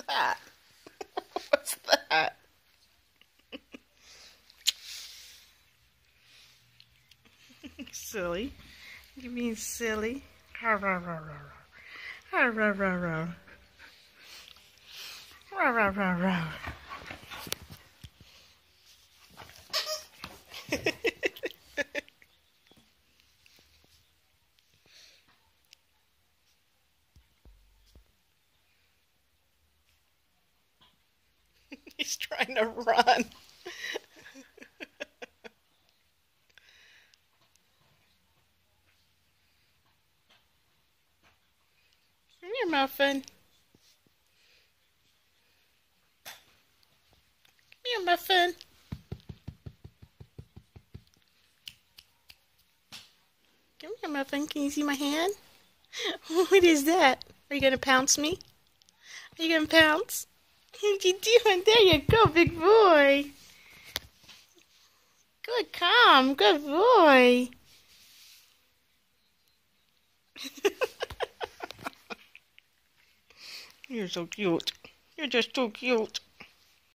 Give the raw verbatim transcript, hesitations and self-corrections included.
that? What's that? Silly. You mean silly? Ha ra ra ra ra. Ha ra ra ra. Ra ra ra ra. He's trying to run. Come here, Muffin. Come here, Muffin. Come here, Muffin. Can you see my hand? What is that? Are you going to pounce me? Are you going to pounce? What you doing? There you go, big boy. Good, calm. Good boy. You're so cute. You're just so cute.